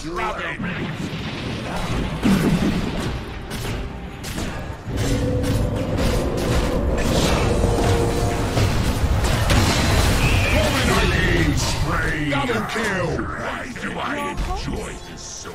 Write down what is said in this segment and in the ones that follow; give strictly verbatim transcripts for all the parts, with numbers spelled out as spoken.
Double kill! Why do I enjoy this so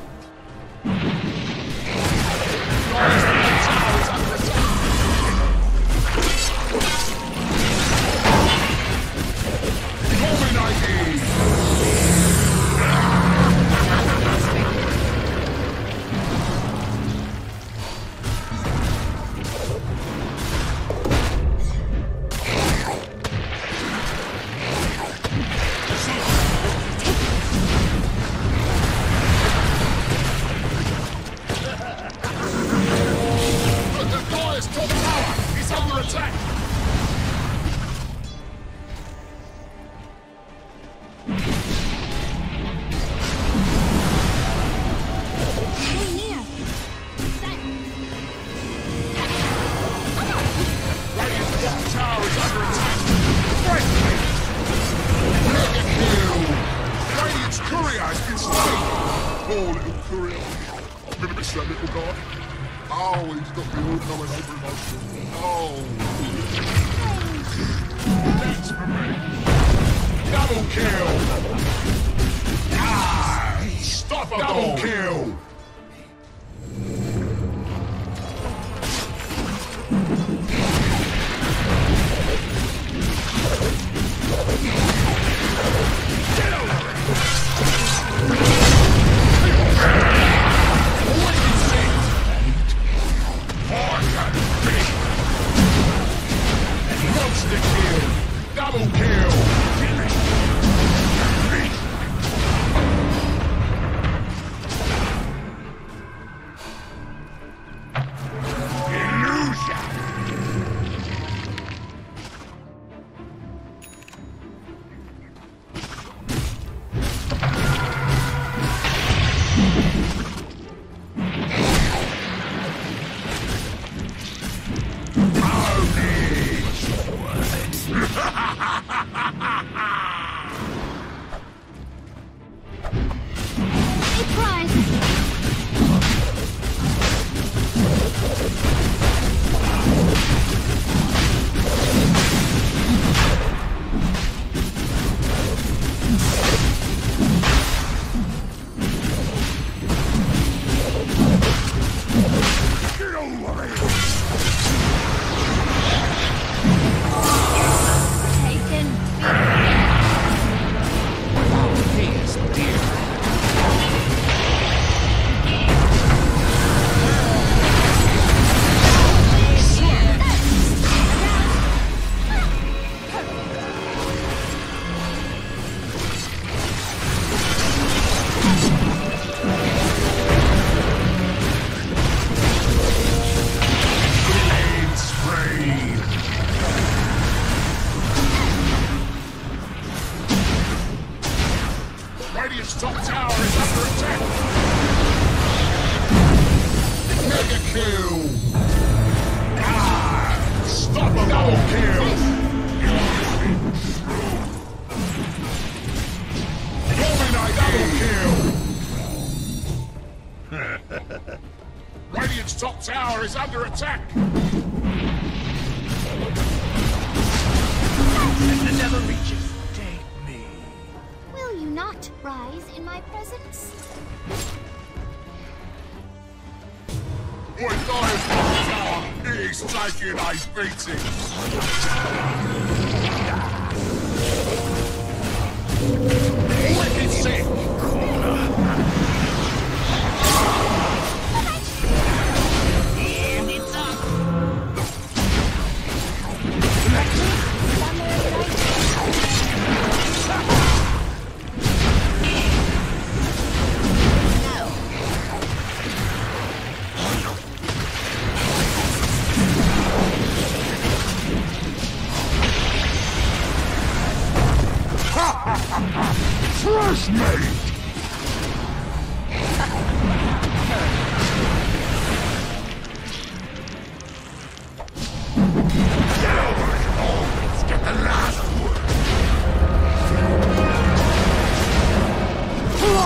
Fresh mate!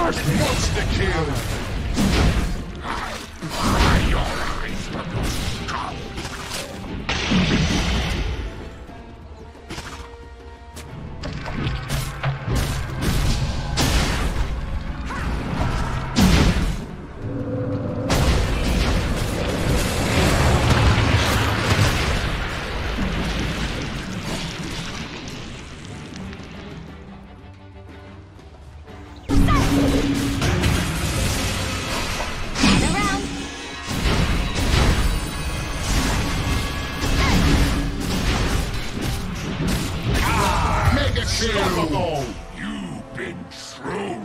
Monster kill! Fry your eyes from your skull! Unstoppable! You've been true!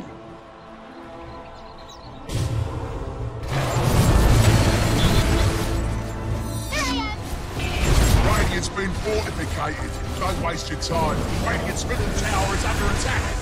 Radiant's been fortificated. Don't waste your time. Radiant's middle tower is under attack.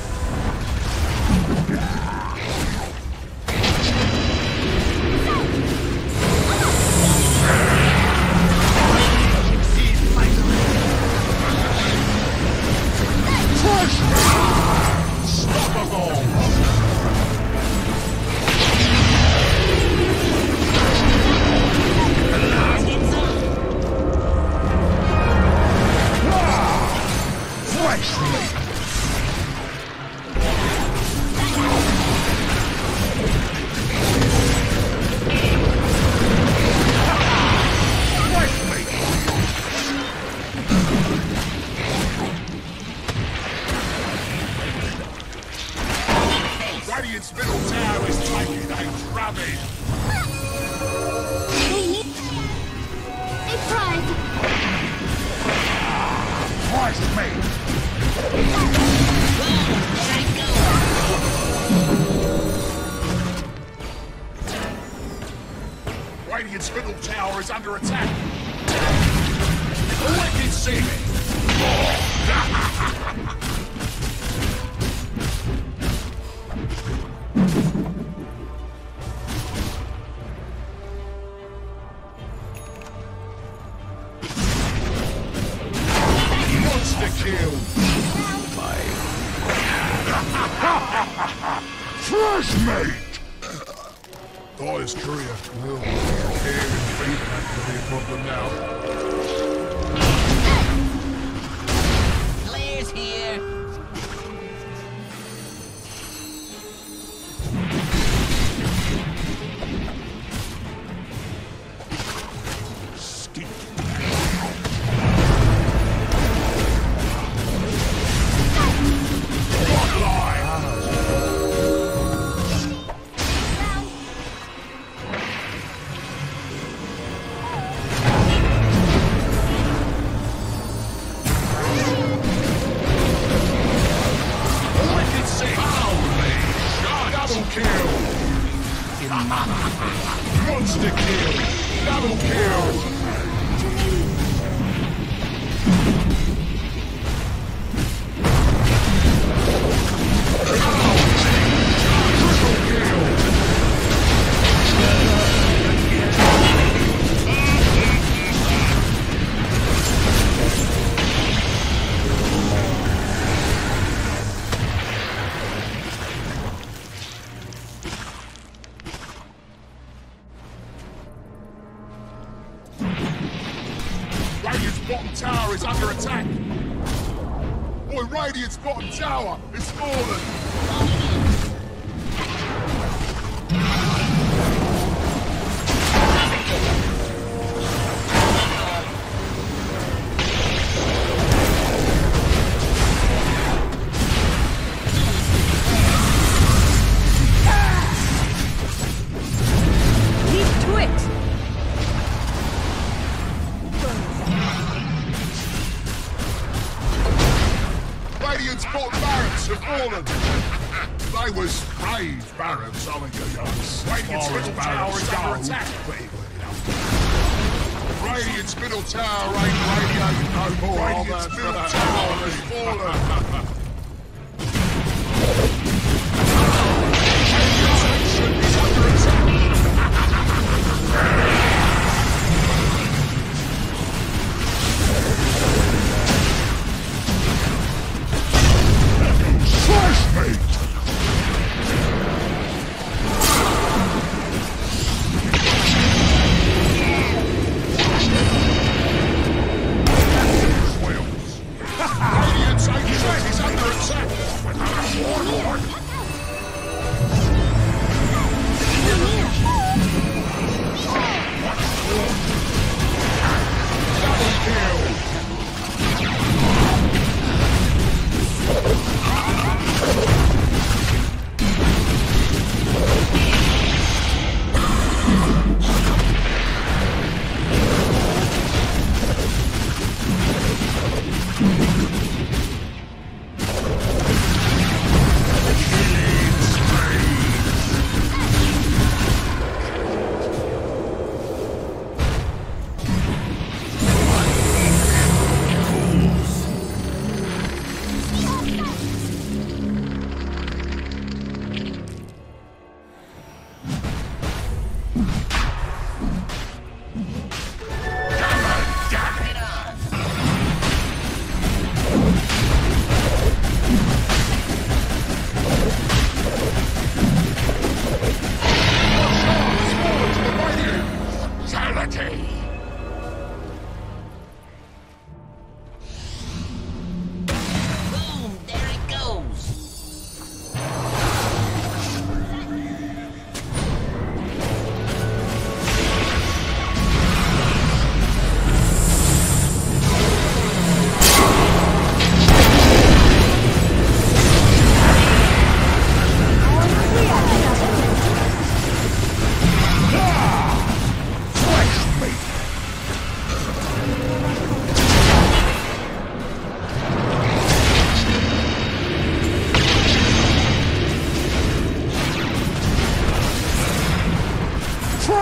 Radiant's middle tower is taking a drubbing. They need... They tried. Christ me! Radiant's middle tower is under attack. Wicked seeming. Monster kill! Fresh mate! Dire's courier. Well, care and feet have to be a problem now. Claire's here. Monster kill! Double kill! Radiant's bottom tower is under attack! Boy, Radiant's bottom tower is fallen! Leap to it! Radiant's bottom barracks have fallen! They was brave barracks, aren't they, youngs? Radiant's middle tower is under attack! Radiant's middle tower ain't radiating no more. Radiant's middle tower has fallen! Radiant's action is under attack! Fresh mate!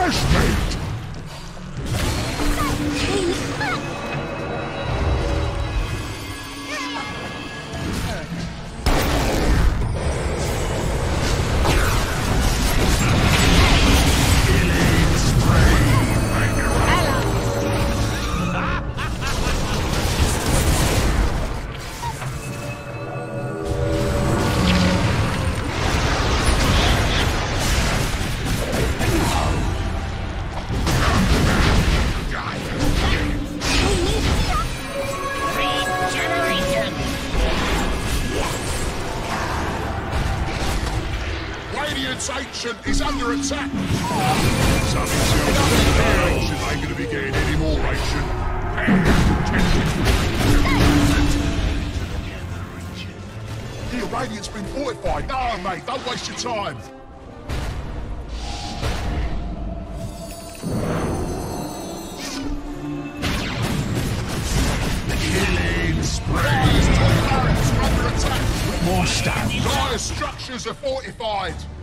Fresh meat! Ancient is under attack. Some Ancient ain't gonna be getting any more ration. Here, Radiant's been fortified. No, mate, don't waste your time. Killing spree. Top barracks are under attack. More stuff. Dire structures are fortified.